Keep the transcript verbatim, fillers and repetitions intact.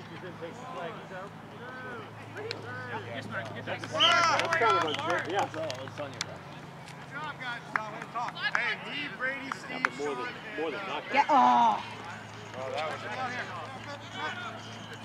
Hey, me, Brady, Steve, more than more than knockdown. Get oh. Oh, that was a